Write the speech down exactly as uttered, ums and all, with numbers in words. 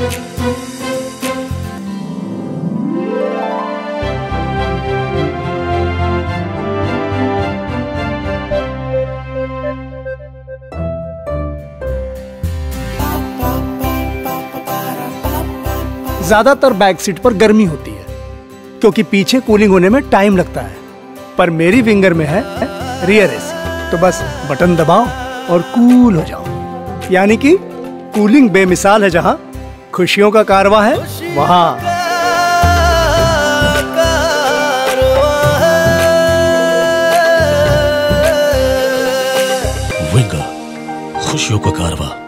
ज्यादातर back seat पर गर्मी होती है क्योंकि पीछे कूलिंग होने में टाइम लगता है, पर मेरी विंगर में है रियर एसी, तो बस बटन दबाओ और कूल हो जाओ। यानी कि कूलिंग बेमिसाल है, जहां खुशियों का कारवां है वहां। विंगर, खुशियों का कारवां।